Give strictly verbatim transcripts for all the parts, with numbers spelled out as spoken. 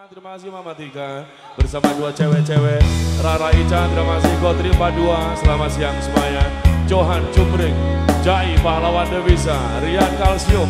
Terima kasih Mama Tika bersama dua cewek-cewek Rara Ica, terima kasih Kotri Padua, selamat siang semuanya. Johan Cumring, Jai Pahlawan Devisa, Rian Kalsium.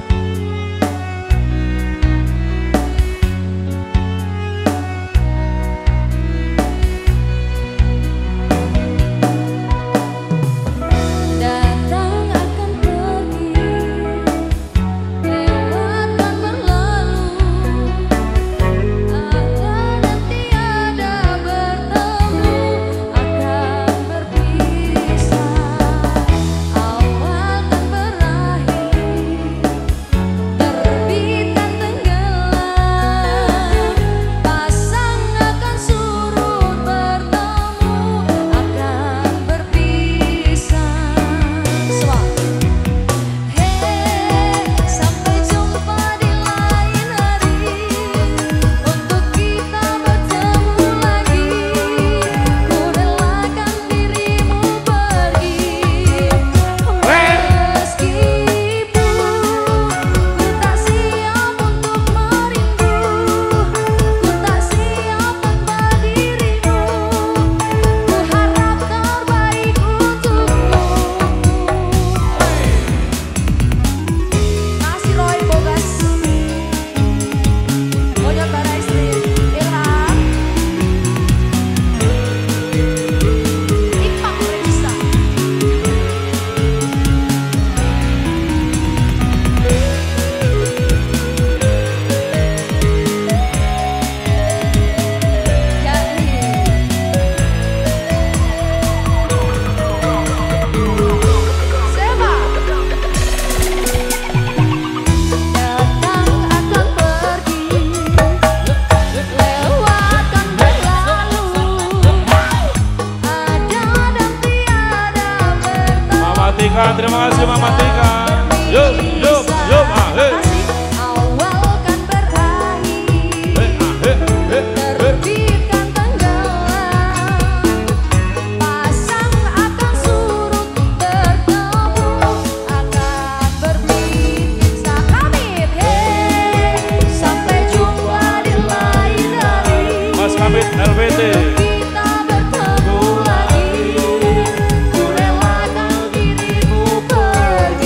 Terima kasih Mama Tika. Yuk, yuk, yuk, ah, hey. Awal kan berakhir, hey, ah, hey, hey, terbit kan tenggelam, pasang akan surut, bertemu akan berbit. Sakamit, hey, sampai jumpa di lain hari. Mas Kamit L B T. Kita bertemu lagi, ku relakan dirimu pergi.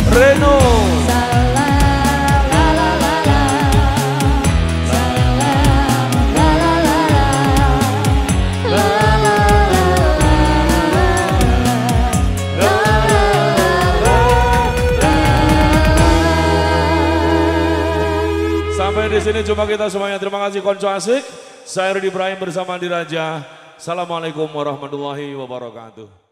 Reno. Sampai di sini cuma kita semuanya. Terima kasih konco asik. Saya Rudi Ibrahim bersama Andi Raja. Assalamualaikum warahmatullahi wabarakatuh.